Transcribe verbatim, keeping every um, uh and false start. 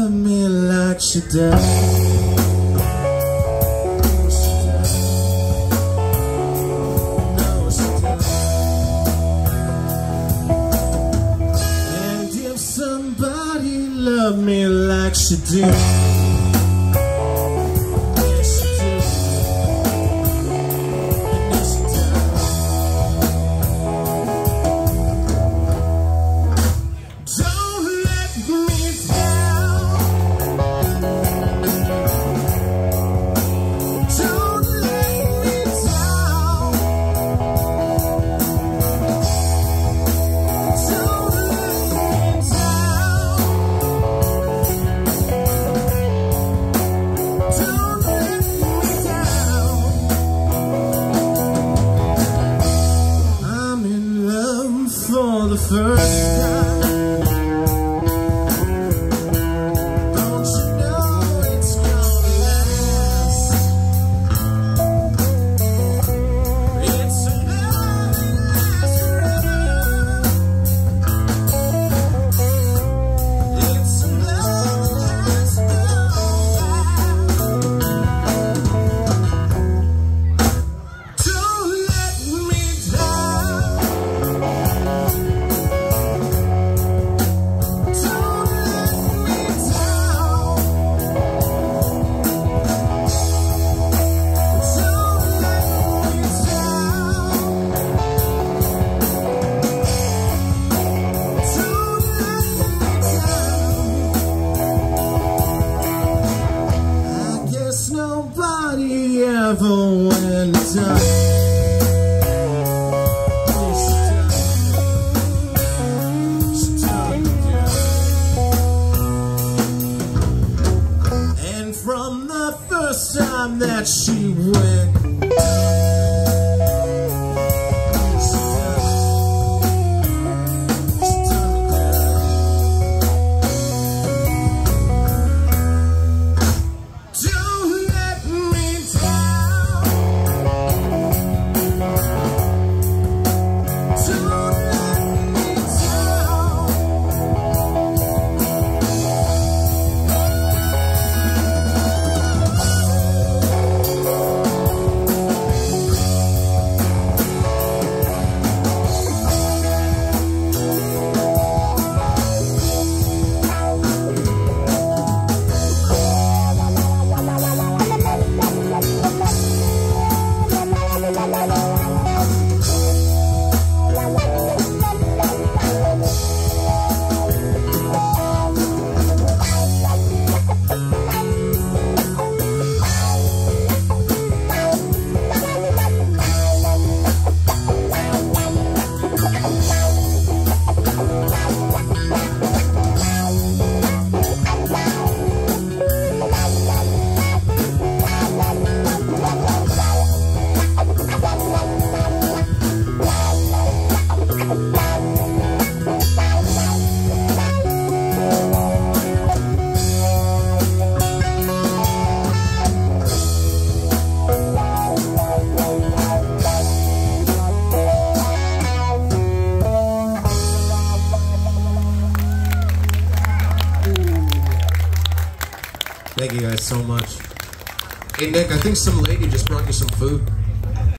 love me like she does. Love me like she do. Yes, she do. Yes, she does. Don't let me down. Don't let me down. Don't let me down. For the first time, don't you know it's gonna last? It's a love that lasts forever. It's a love that lasts forever. Don't let me down. Nobody ever went down. And from the first time that she went Thank you guys so much. Hey Nick, I think some lady just brought you some food.